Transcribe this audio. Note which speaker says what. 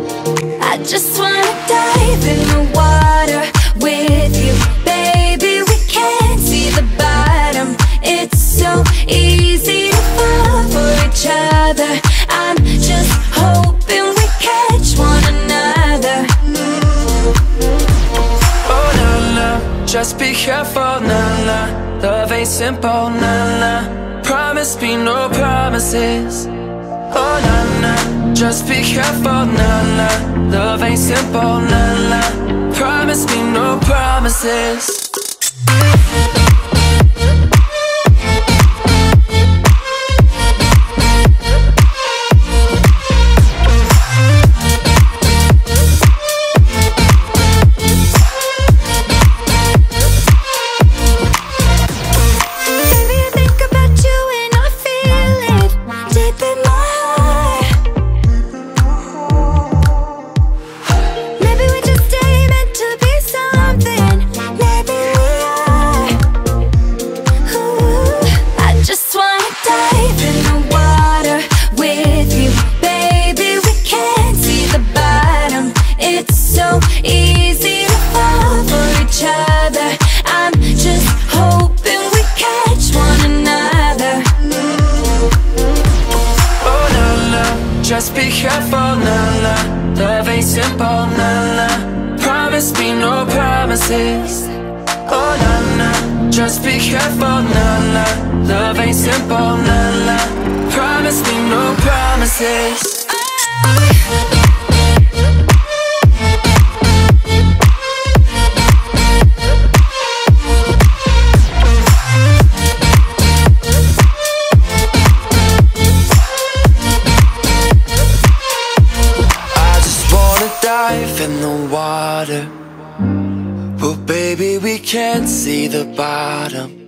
Speaker 1: I just wanna dive in the water with you, baby. We can't see the bottom. It's so easy to fall for each other. I'm just hoping we catch one another.
Speaker 2: Oh na na, just be careful, na na. Love ain't simple, na na. Promise me no promises. Oh na na, just be careful, na na. Love ain't simple, na na. Promise me no promises. Just be careful, na na. Love ain't simple, na na. Promise me no promises. Oh na na, just be careful, na na. Love ain't simple, na na. Promise me no promises. In the water, but baby, we can't see the bottom.